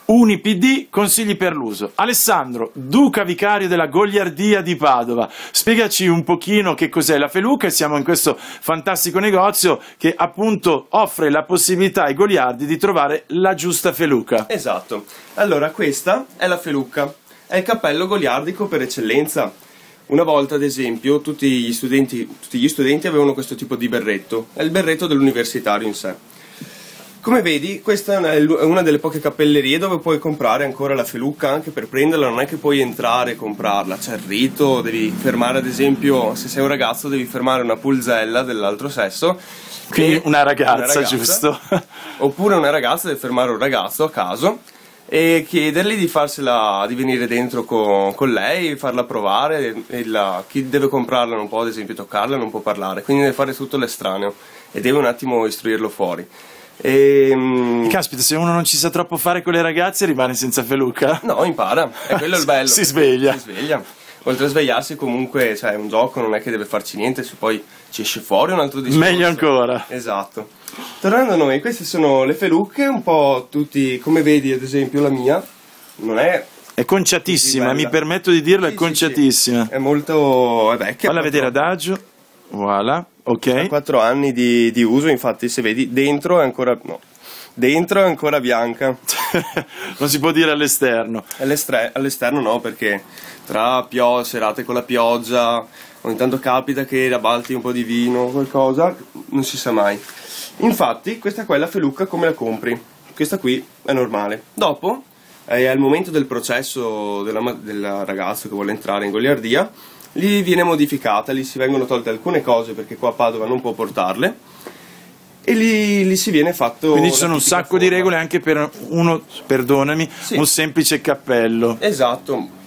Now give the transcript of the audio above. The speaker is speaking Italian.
UniPD, consigli per l'uso. Alessandro, duca vicario della Goliardia di Padova, spiegaci un pochino che cos'è la feluca, e siamo in questo fantastico negozio che appunto offre la possibilità ai goliardi di trovare la giusta feluca. Esatto, allora questa è la feluca, è il cappello goliardico per eccellenza. Una volta, ad esempio, tutti gli studenti avevano questo tipo di berretto, è il berretto dell'universitario in sé. Come vedi, questa è una delle poche cappellerie dove puoi comprare ancora la feluca, anche per prenderla non è che puoi entrare e comprarla, c'è il rito, devi fermare, ad esempio, se sei un ragazzo devi fermare una pulzella dell'altro sesso. Quindi una ragazza, giusto? Oppure una ragazza deve fermare un ragazzo a caso e chiedergli di venire dentro con lei, farla provare, chi deve comprarla non può, ad esempio, toccarla, non può parlare, quindi deve fare tutto l'estraneo e deve un attimo istruirlo fuori. Caspita, se uno non ci sa troppo fare con le ragazze rimane senza feluca? No, impara, è quello il bello. Si sveglia. Oltre a svegliarsi comunque, cioè, è un gioco, non è che deve farci niente, se poi ci esce fuori un altro discorso. Meglio ancora. Esatto. Tornando a noi, queste sono le feluche, un po' tutti, come vedi ad esempio la mia, non è... È conciatissima, mi permetto di dirlo, sì, è conciatissima. È molto... è vecchia. Falla vedere adagio, voilà, ok. Ha 4 anni di uso, infatti se vedi, dentro è ancora... no. Dentro è ancora bianca. Non si può dire all'esterno. All'esterno no, perché tra serate con la pioggia, ogni tanto capita che rabalti un po' di vino o qualcosa, non si sa mai. Infatti questa qua è la feluca come la compri, questa qui è normale. Dopo, al momento del processo del ragazzo che vuole entrare in goliardia, gli viene modificata, gli si vengono tolte alcune cose perché qua a Padova non può portarle, e lì si viene fatto... Quindi ci sono un sacco di regole anche per uno, perdonami, sì, un semplice cappello. Esatto,